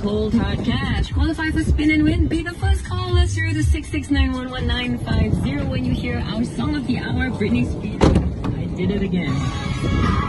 cold hard cash. Qualify for spin and win. Be the first caller through the 669114950 when you hear our song of the hour, Britney Spears. I did it again.